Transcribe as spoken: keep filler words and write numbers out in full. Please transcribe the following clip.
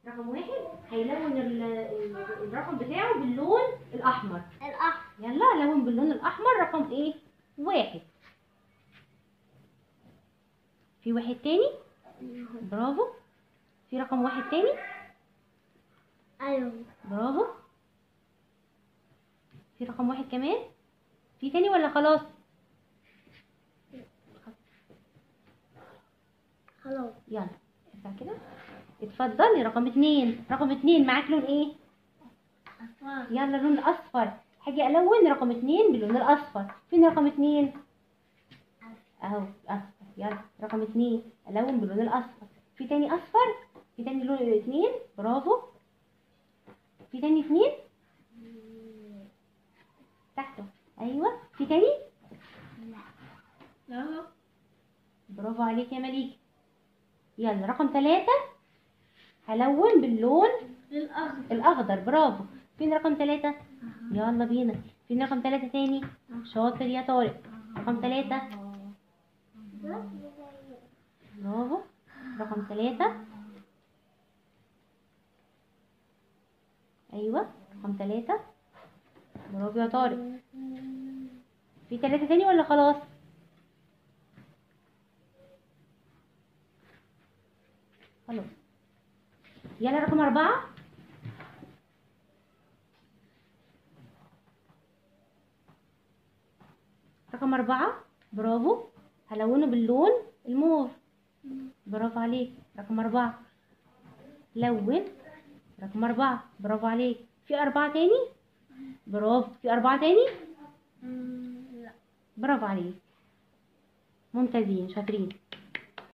رقم واحد هيلون ال- ال- الرقم بتاعه باللون الأحمر. الأحمر. يلا لون باللون الأحمر رقم ايه؟ واحد. في واحد تاني؟ برافو. في رقم واحد تاني؟ أيوه. برافو. في رقم واحد كمان؟ في تاني ولا خلاص؟ خلاص. يلا ارجع كده. اتفضلي رقم اتنين. رقم اتنين معاك لون ايه؟ أصفر. يلا لون الاصفر. هاجي الون رقم اتنين باللون الاصفر. فين رقم اتنين؟ اهو اصفر. يلا رقم اتنين الون باللون الاصفر. في تاني اصفر؟ في تاني لون اتنين؟ برافو. في تاني اتنين؟ تحته. ايوه. في تاني؟ لا. برافو عليك يا مليكة. يلا رقم ثلاثة هلون باللون الأخضر. الأخضر. برافو. فين رقم ثلاثة؟ يلا بينا. فين رقم ثلاثة تاني؟ شاطر يا طارق. رقم ثلاثة. برافو. رقم ثلاثة. أيوة رقم ثلاثة. برافو يا طارق. في ثلاثة تاني ولا خلاص؟ خلاص. يلا رقم أربعة. رقم أربعة. برافو. هلونه باللون الموف. برافو عليك. رقم أربعة. لون رقم أربعة. برافو عليك. في أربعة تاني؟ برافو. في أربعة تاني؟ لا. برافو عليك. ممتازين شاطرين.